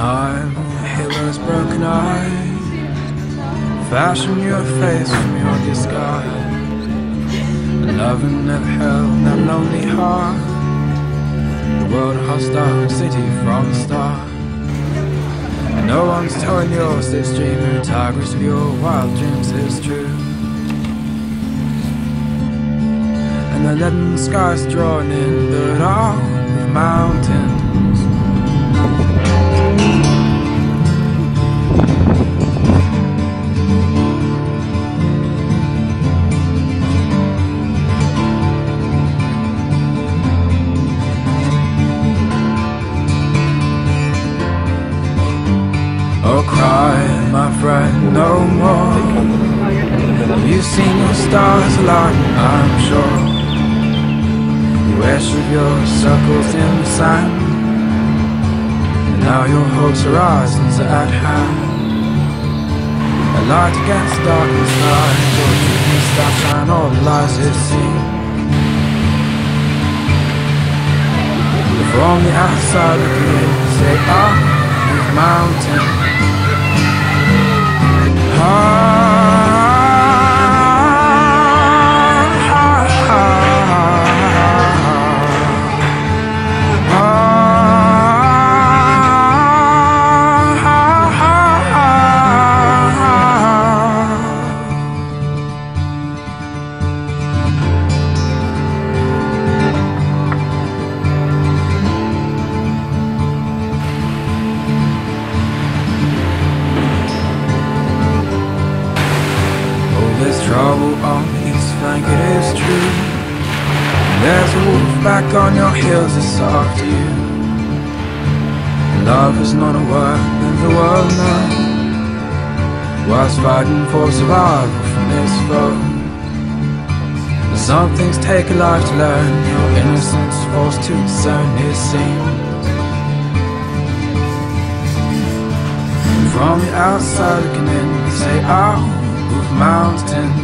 I'm a healer's broken eye. Fashion your face from your disguise. Loving never held that lonely heart. The world a hostile city from the start. No one's telling yours this dream. Tigers of your wild dreams is true. And the leaden skies drawn in the dark of mountains. Oh, cry, my friend, no more. You've seen your stars align, I'm sure. You measured your circles in the sand, and now your hopes' horizons are at hand. A light against darkness night, your dreams that shine all the lies you've seen. From the outside looking in, say, ah, these mountains. There's trouble on the east flank, it is true. There's a wolf back on your heels, it's after you. Love is not a word in the world now. Whilst fighting for survival from this foe. Some things take a life to learn. Your innocence forced to discern, it seems. From the outside looking in, you say, oh, with mountains.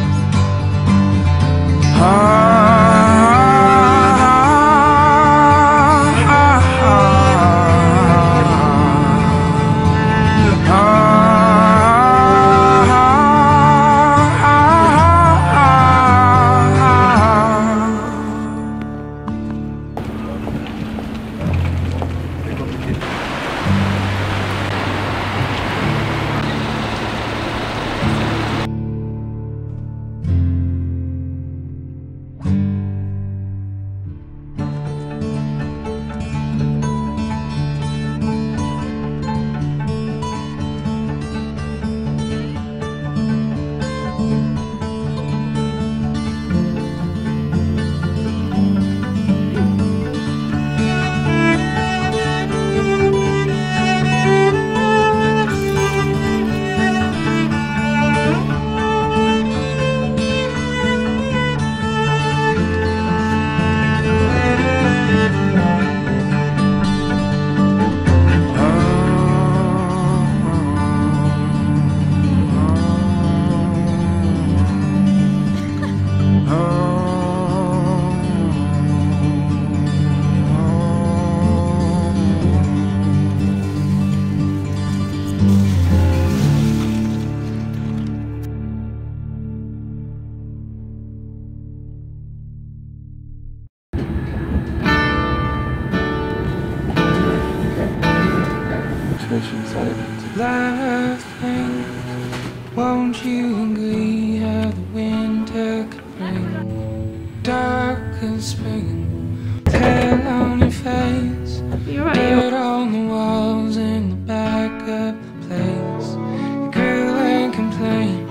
Last thing, won't you agree how the winter could bring dark as spring, pale on your face, dirt on the walls in the back of the place. You grew and complained.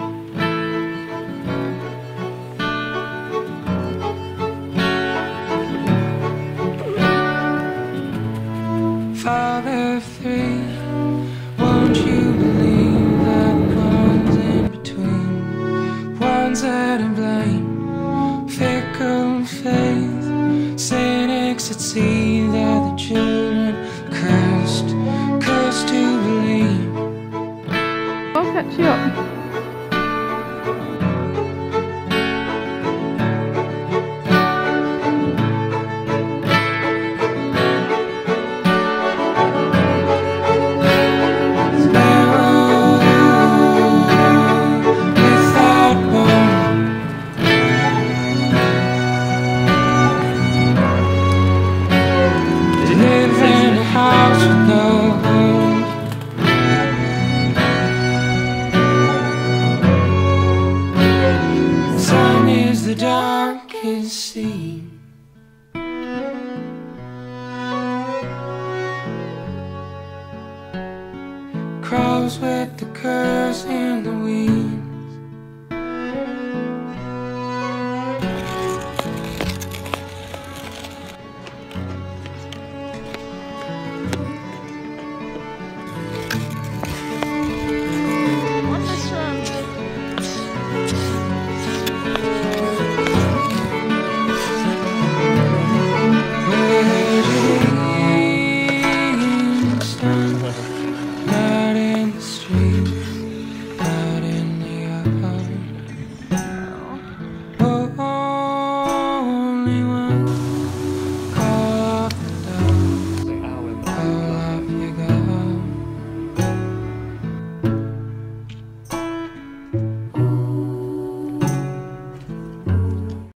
Father of three, won't you believe that the ones in between, ones that are blame, fickle faith, cynics that see that the children cursed to believe. I'll catch you up. I can see. Crowds with the curves in the